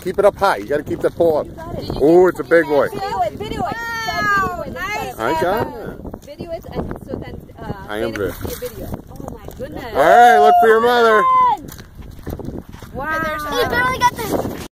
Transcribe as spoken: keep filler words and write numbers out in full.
Keep it up high. You got to keep that pole up. Oh, it's a big boy. Video it, video it. Wow, nice. I got it. Video it, and so then uh, I am Dana good. can see a video. Oh my goodness. All right, look for your mother. Wow. He barely got the